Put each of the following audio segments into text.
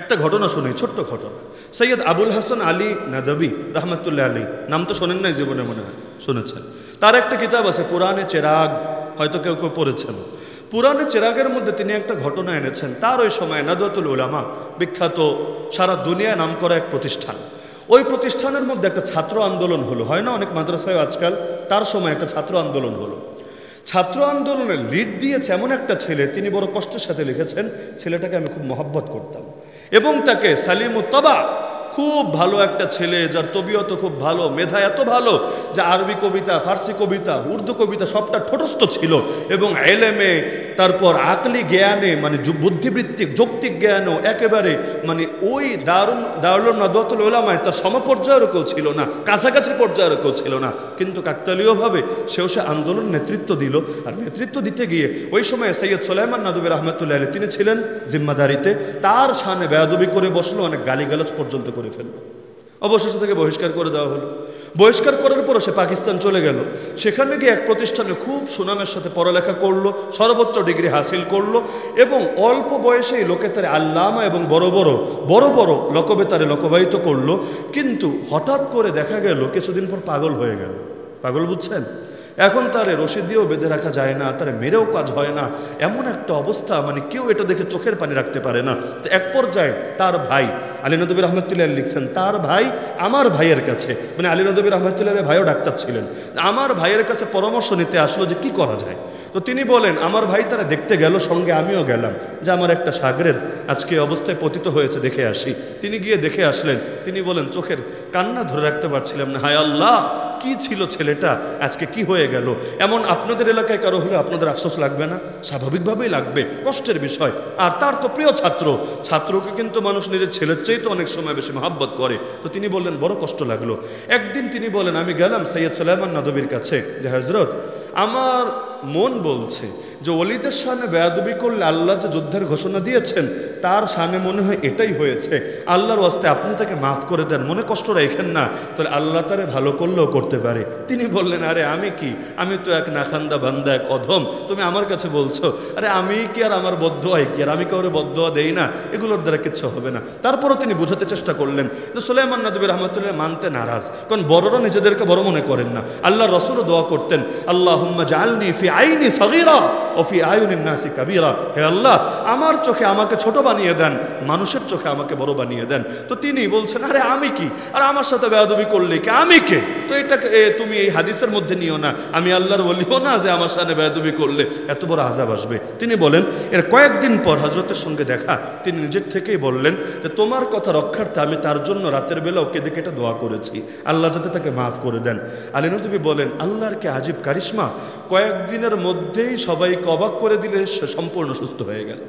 একটা ঘটনা শুনি, ছোট্ট ঘটনা। সৈয়দ আবুল হাসান আলী নাদবী রহমতুল্লাহ আলী, নাম তো শোনেন নাই জীবনে, মনে হয় শুনেছেন। তার একটা কিতাব আছে পুরানে চেরাগ, হয়তো কেউ কেউ পড়েছেন। পুরানে চেরাগের মধ্যে তিনি একটা ঘটনা এনেছেন। তার ওই সময় নাদওয়াতুল উলামা, বিখ্যাত সারা দুনিয়ায় নাম করা এক প্রতিষ্ঠান, ওই প্রতিষ্ঠানের মধ্যে একটা ছাত্র আন্দোলন হলো, হয় না অনেক মাদ্রাসায় আজকাল। তার সময় একটা ছাত্র আন্দোলন হলো। ছাত্র আন্দোলনের লিড দিয়েছে এমন একটা ছেলে, তিনি বড় কষ্টের সাথে লিখেছেন, ছেলেটাকে আমি খুব মহব্বত করতাম এবং তাকে সালিমুত্তবা, খুব ভালো একটা ছেলে, যার তবিয়ত খুব ভালো, মেধা এত ভালো যে আরবি কবিতা, ফার্সি কবিতা, উর্দু কবিতা সবটা ঠোঁটস্থ ছিল এবং এলেমে, তারপর আকলি জ্ঞানে, মানে বুদ্ধিবৃত্তিক যৌক্তিক জ্ঞানও একেবারে, মানে ওই দারুল নাদওয়াতুল উলামায় তার সমপর্যায়েরও কেউ ছিল না, কাছাকাছি পর্যায়েরও কেউ ছিল না। কিন্তু কাকতালীয়ভাবে সে আন্দোলন নেতৃত্ব দিল। আর নেতৃত্ব দিতে গিয়ে ওই সময় সৈয়দ সুলাইমান নাদবী রহমতুল্লাহ আলাইহি তিনি ছিলেন জিম্মাদারিতে। তার শানে বেয়াদবি করে বসলো, অনেক গালিগালাজ পর্যন্ত করে ফেললো। অবশেষে থেকে বহিষ্কার করে দেওয়া হলো। বহিষ্কার করার পরও সে পাকিস্তান চলে গেল। সেখানে গিয়ে এক প্রতিষ্ঠানে খুব সুনামের সাথে পড়ালেখা করলো, সর্বোচ্চ ডিগ্রি হাসিল করলো এবং অল্প বয়সেই লোকে তারে আল্লামা এবং বড় বড় লকবে তারে লকবায়িত করলো। কিন্তু হঠাৎ করে দেখা গেল কিছুদিন পর পাগল হয়ে গেল। পাগল বুঝছেন? এখন তারে রশি দিয়েও বেঁধে রাখা যায় না, তারে মেরেও কাজ হয় না, এমন একটা অবস্থা, মানে কেউ এটা দেখে চোখের পানি রাখতে পারে না। তো এক পর্যায়ে তার ভাই আলী নদবী রহমতুল্লাহ লিখছেন, তার ভাই আমার ভাইয়ের কাছে, মানে আলী নদবী রহমতুল্লাহ ভাইও ডাক্তার ছিলেন, আমার ভাইয়ের কাছে পরামর্শ নিতে আসলো যে কি করা যায়। তো তিনি বলেন, আমার ভাই তারা দেখতে গেল, সঙ্গে আমিও গেলাম, যে আমার একটা শাগরেদ আজকে অবস্থায় পতিত হয়েছে, দেখে আসি। তিনি গিয়ে দেখে আসলেন। তিনি বলেন, চোখের কান্না ধরে রাখতে পারছিলাম না, হায় আল্লাহ, কি ছিল ছেলেটা, আজকে কি হয়ে গেল। এমন আপনাদের এলাকায় কারো হলে আপনাদের আফসোস লাগবে না? স্বাভাবিকভাবেই লাগবে, কষ্টের বিষয়। আর তার তো প্রিয় ছাত্রকে কিন্তু মানুষ নিজের ছেলের চেয়ে তো অনেক সময় বেশি মহব্বত করে। তো তিনি বললেন, বড় কষ্ট লাগলো। একদিন তিনি বলেন, আমি গেলাম সৈয়দ সুলাইমান নাদবীর কাছে, যে হযরত, আমার মন বলছে যে ওলিদের শানে বেয়াদবি করলে আল্লাহ যে যুদ্ধের ঘোষণা দিয়েছেন তার শানে মনে হয় এটাই হয়েছে, আল্লাহর ওয়াস্তে আপনি তাকে মাফ করে দেন, মনে কষ্ট রাখেন না, তাহলে আল্লাহ তারে ভালো করলেও করতে পারে। তিনি বললেন, আরে আমি কি, আমি তো এক নাখান্দা বান্দা, এক অধম, তুমি আমার কাছে বলছো? আরে আমি কি আর আমার বদদোয়াই কি, আর আমি কাউরে বদদোয়া দেই না, এগুলোর দ্বারা কিচ্ছু হবে না। তারপরও তিনি বোঝাতে চেষ্টা করলেন যে সুলাইমান নাদবী রহমতুল্লাহ মানতে নারাজ, কারণ বড়রা নিজেদেরকে বড় মনে করেন না। আল্লাহ রসুলও দোয়া করতেন, আল্লাহুম্মা জাআলনি ফি আইনি সগীরা ও ফি আয়ুনিন নাসি কাবীরা, হে আল্লাহ, আমার চোখে আমাকে ছোট বানিয়ে দেন, মানুষের চোখে আমাকে বড় বানিয়ে দেন। তো তিনি বলছেন, আরে আমি কি, আর আমার সাথে বেয়াদবি করলে কি, আমি কে? তো এটাকে তুমি এই হাদিসের মধ্যে নিও না, আমি আল্লাহর ওলিও না যে আমার সাথে বেয়াদবি করলে এত বড় আযাব আসবে। তিনি বলেন, এর কয়েকদিন পর হযরতের সঙ্গে দেখা, তিনি নিজের থেকেই বললেন যে তোমার কথা রক্ষার্থে আমি তার জন্য রাতের বেলা ওকে দেখে এটা দোয়া করেছি, আল্লাহ যাতে তাকে মাফ করে দেন। আলী নদবী বলেন, আল্লাহর কে আজীব কারিশমা, কয়েকদিনের মধ্যেই সবাইকে অবাক করে দিলে সে সম্পূর্ণ সুস্থ হয়ে গেল।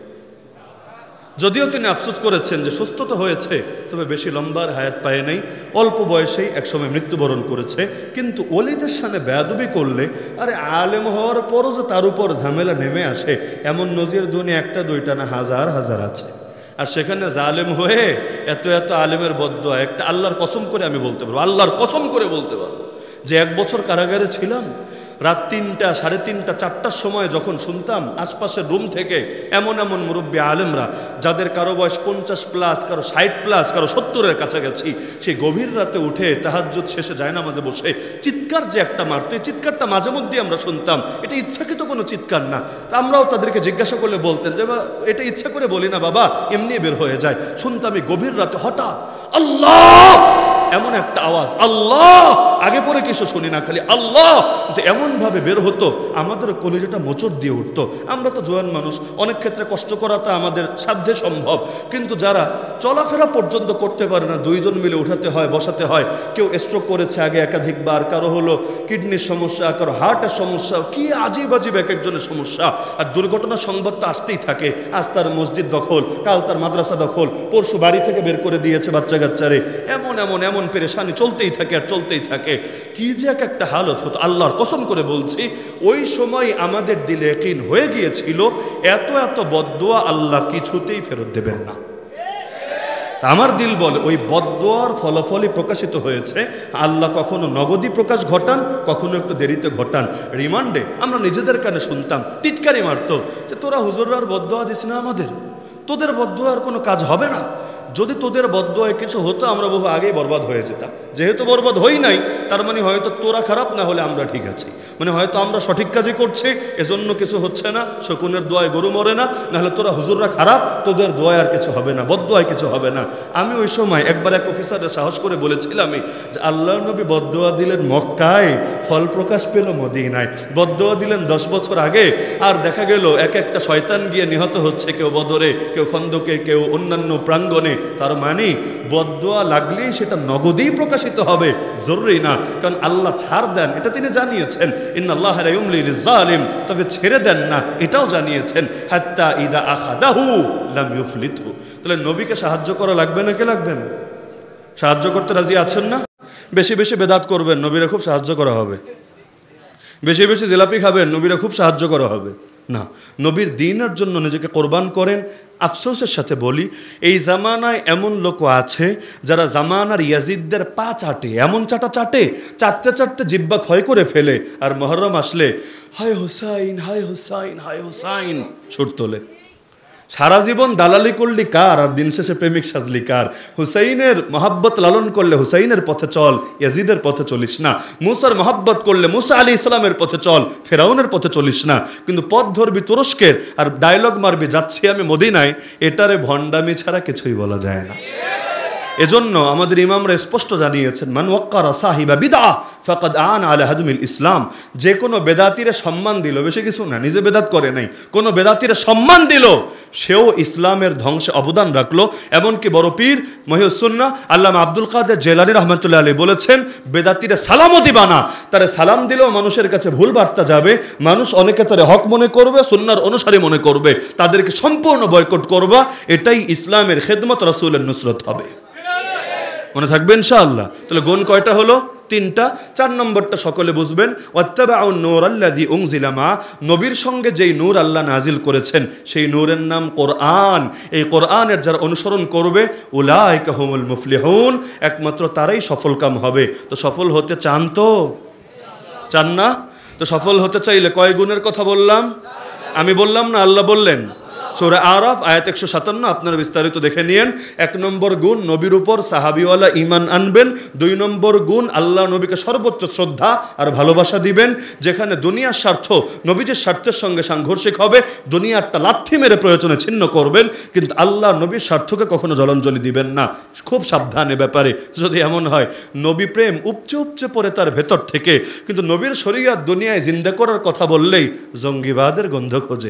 যদিও তিনি আফসোস করেছেন যে সুস্থ তো হয়েছে, তবে বেশি লম্বার হায়াত পায় নাই, অল্প বয়সেই একসময় মৃত্যুবরণ করেছে। কিন্তু ওলিদের সামনে বেয়াদবি করলে, আরে আলেম হওয়ার পরও যে তার উপর ঝামেলা নেমে আসে, এমন নজির দুনিয়া একটা দুইটা না, হাজার হাজার আছে। আর সেখানে জালেম হয়ে এত আলেমের বদদোয়া, একটা আল্লাহর কসম করে আমি বলতে পারবো, আল্লাহর কসম করে বলতে পারবো যে 1 বছর কারাগারে ছিলাম, রাত 3টা, 3:30, 4টার সময় যখন শুনতাম আশপাশের রুম থেকে এমন মুরব্বী আলেমরা, যাদের কারো বয়স 50+, কারো 60+, কারো 70-এর কাছাকাছি, সেই গভীর রাতে উঠে তাহাজ্জুদ শেষে জায়নামাজে বসে চিৎকার যে একটা মারতো, এই চিৎকারটা মাঝে মধ্যে আমরা শুনতাম, এটা ইচ্ছাকৃত কোনো চিৎকার না। তা আমরাও তাদেরকে জিজ্ঞাসা করলে বলতেন যে এটা ইচ্ছা করে বলি না বাবা, এমনি বের হয়ে যায়। শুনতাম এই গভীর রাতে হঠাৎ আল্লাহ, এমন একটা আওয়াজ, আল্লাহ, আগে পরে কিছু শুনি না, খালি আল্লাহ, কিন্তু এমনভাবে বের হতো আমাদের কলিজাটা মোচড় দিয়ে উঠতো। আমরা তো জোয়ান মানুষ, অনেক ক্ষেত্রে কষ্ট করাটা আমাদের সাধ্যে সম্ভব, কিন্তু যারা চলাফেরা পর্যন্ত করতে পারে না, 2 জন মিলে উঠাতে হয়, বসাতে হয়। কেউ স্ট্রোক করেছে আগে একাধিকবার, কারো হলো কিডনির সমস্যা, কারো হার্টের সমস্যা, কি আজীব এক একজনের সমস্যা। আর দুর্ঘটনার সংবাদ তো আসতেই থাকে, আজ তার মসজিদ দখল, কাল তার মাদ্রাসা দখল, পরশু বাড়ি থেকে বের করে দিয়েছে বাচ্চা কাচ্চারে, এমন পেরেশানি চলতেই থাকে আর চলতেই থাকে। কি যে একটা হালত হতো, আল্লাহর কসম করে বলছি, ওই সময় আমাদের দিলে ইয়াকিন হয়ে গিয়েছিল এত বদদোয়া আল্লাহ কিছুতেই ফেরত দেবেন না। আমার দিল বলে ওই বদদোয়ার ফলাফলই প্রকাশিত হয়েছে। আল্লাহ কখনো নগদী প্রকাশ ঘটান, কখনো একটু দেরিতে ঘটান। রিমান্ডে আমরা নিজেদের কানে শুনতাম, টিটকারি মারতো যে তোরা হুজুররার বদদোয়া দিস না আমাদের, তোদের বদদোয়ার কোনো কাজ হবে না। যদি তোদের বদদোয়ায় কিছু হতো আমরা বহু আগেই বরবাদ হয়ে যেতাম। যেহেতু বরবাদ হই নাই, তার মানে হয়তো তোরা খারাপ, না হলে আমরা ঠিক আছি। মানে হয়তো আমরা সঠিক কাজই করছি, এজন্য কিছু হচ্ছে না। শকুনের দোয়ায় গরু মরে না, নাহলে তোরা হুজুররা খারাপ, তোদের দোয়ায় আর কিছু হবে না, বদদোয়ায় কিছু হবে না। আমি ওই সময় একবার এক অফিসারের সাহস করে বলেছিলাম যে আল্লাহর নবী বদদোয়া দিলেন মক্কায়, ফল প্রকাশ পেল মদিনায়। বদদোয়া দিলেন 10 বছর আগে, আর দেখা গেল এক একটা শয়তান গিয়ে নিহত হচ্ছে, কেউ বদরে, কেউ খন্দকে, কেউ অন্যান্য প্রাঙ্গণে। তার মানে বদদোয়া লাগলেই সেটা নগদেই প্রকাশিত হবে জরুরি না, কারণ আল্লাহ ছাড় দেন, এটা তিনি জানিয়েছেন। ইন্নাল্লাহা লা ইউমলি লিয-যালিম, তবে ছেড়ে দেন না, এটাও জানিয়েছেন। হাত্তা ইযা আখাযাহু লাম ইউফলিতহু। তাহলে নবীকে সাহায্য করা লাগবে না, কে লাগবে না? সাহায্য করতে রাজি আছেন না? বেশি বেশি বেদাত করবেন, নবীরা খুব সাহায্য করা হবে। বেশি বেশি জিলাপি খাবেন, নবীরা খুব সাহায্য করা হবে না। নবীর দ্বীনের জন্য নিজেকে কোরবান করেন। আফসোসের সাথে বলি, এই জামানায় এমন লোক আছে যারা জামানার ইয়াজিদদের পা চাটে, এমন চাটে, চাটতে চাটতে জিব্বা ক্ষয় করে ফেলে, আর মুহররম আসলে হায় হুসাইন, হায় হুসাইন, হায় হুসাইন সুর তোলে। সারা জীবন দালালি করলি কার, আর দিন শেষে প্রেমিক সাজলি কার? হুসাইনের মহাব্বত লালন করলে হুসাইনের পথে চল, ইয়াজিদের পথে চলিস না। মুসার মহাব্বত করলে মুসা আলাইহিস সালামের পথে চল, ফেরাউনের পথে চলিস না। কিন্তু পথ ধরবি তুরস্কের আর ডায়লগ মারবি যাচ্ছি আমি মদিনায়, এটারে ভণ্ডামি ছাড়া কিছুই বলা যায় না। এজন্য আমাদের ইমামরা স্পষ্ট জানিয়েছেন, মান ওয়াক্কারা সাহিবা বিদআহ ফাকাদ আনা আলা হাদমিল ইসলাম। যে কোনো বেদাতিরে সম্মান দিল, বেশি কিছু না, নিজে বেদাত করে নাই, কোনো বেদাতিরে সম্মান দিল, সেও ইসলামের ধ্বংসে অবদান রাখলো। এমনকি বড় পীর মহিউস সুন্নাহ আল্লামা আব্দুল কাদের জিলানী রাহমাতুল্লাহ আলাইহি বলেছেন, বেদাতিরে সালামও দিবা না, তারে সালাম দিলেও মানুষের কাছে ভুল বার্তা যাবে, মানুষ অনেকে তারে হক মনে করবে, সুন্নাহর অনুসারী মনে করবে, তাদেরকে সম্পূর্ণ বয়কট করবা। এটাই ইসলামের খেদমত, রাসূলের নুসরত হবে। মনে থাকবে ইনশাআল্লাহ। তাহলে গুণ কয়টা হলো? 3টা। 4 নম্বরটা সকলে বুঝবেন, ওয়াত্তাবাউন নূরাল্লাযী উনজিলা মা, নবীর সঙ্গে যেই নূর আল্লাহ নাজিল করেছেন সেই নূরের নাম কোরআন। এই কোরআনের যারা অনুসরণ করবে, উলাইকা হুমুল মুফলিহুন, একমাত্র তারাই সফলকাম হবে। তো সফল হতে চান তো? চান না? তো সফল হতে চাইলে কয় গুণের কথা বললাম? আমি বললাম না আল্লাহ বললেন? সূরা আরাফ আয়াত 157, আপনারা বিস্তারিত দেখে নিয়েন। 1 নম্বর গুণ, নবীর উপর সাহাবিওয়ালা ঈমান আনবেন। 2 নম্বর গুণ, আল্লাহ নবীকে সর্বোচ্চ শ্রদ্ধা আর ভালোবাসা দিবেন। যেখানে দুনিয়ার স্বার্থ নবীজির স্বার্থের সঙ্গে সাংঘর্ষিক হবে, দুনিয়ারটা লাথি মেরে প্রয়োজনে ছিন্ন করবেন, কিন্তু আল্লাহ নবীর স্বার্থকে কখনো জলাঞ্জলি দিবেন না। খুব সাবধানে ব্যাপারে। যদি এমন হয় নবী প্রেম উপচে উপচে পড়ে তার ভেতর থেকে, কিন্তু নবীর শরীয়ত দুনিয়ায় জিন্দা করার কথা বললেই জঙ্গিবাদের গন্ধ খোঁজে।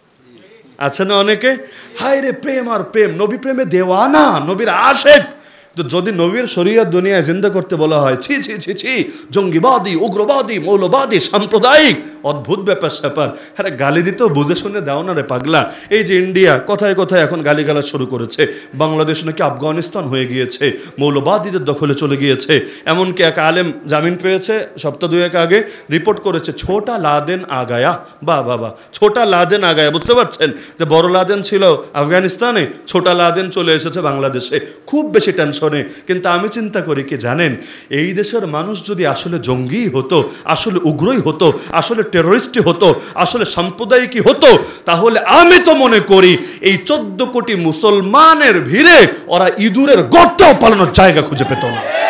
আছে না অনেকে? হায় রে প্রেম আর প্রেম, নবী প্রেমে দেওয়ানা, নবীর আশেক। তো যদি নবীর শরীয়ত দুনিয়ায় জিন্দা করতে বলা হয়, ছি ছি ছি ছি, জঙ্গিবাদী, উগ্রবাদী, মৌলবাদী, সাম্প্রদায়িক, অদ্ভুত ব্যাপার স্যাপার। আরে গালি দিতেও বুঝে শুনে দাও না রে পাগলা। এই যে ইন্ডিয়া কথায় কথায় এখন গালিগালাজ শুরু করেছে, বাংলাদেশ নাকি আফগানিস্তান হয়ে গিয়েছে, মৌলবাদীদের দখলে চলে গিয়েছে। এমনকি এক আলেম জামিন পেয়েছে সপ্তাহ 2 আগে, রিপোর্ট করেছে ছোটা লাদেন আগায়া। বাবা, ছোটা লাদেন আগায়া, বুঝতে পারছেন যে বড় লাদেন ছিল আফগানিস্তানে, ছোটা লাদেন চলে এসেছে বাংলাদেশে। খুব বেশি টেনশনে। কিন্তু আমি চিন্তা করি কি জানেন, এই দেশের মানুষ যদি আসলে জঙ্গি হতো, আসলে উগ্রই হতো, আসলে টেররিস্টই হতো, আসলে সাম্প্রদায়িকই হতো, তাহলে আমি তো মনে করি এই 14 কোটি মুসলমানের ভিড়ে ওরা ইঁদুরের গর্তও পালানোর জায়গা খুঁজে পেত না।